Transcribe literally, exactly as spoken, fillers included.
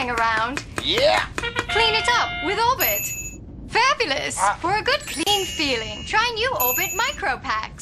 hang around. Yeah! Clean it up with Orbit. Fabulous! Uh, For a good clean feeling, try new Orbit Micro Packs.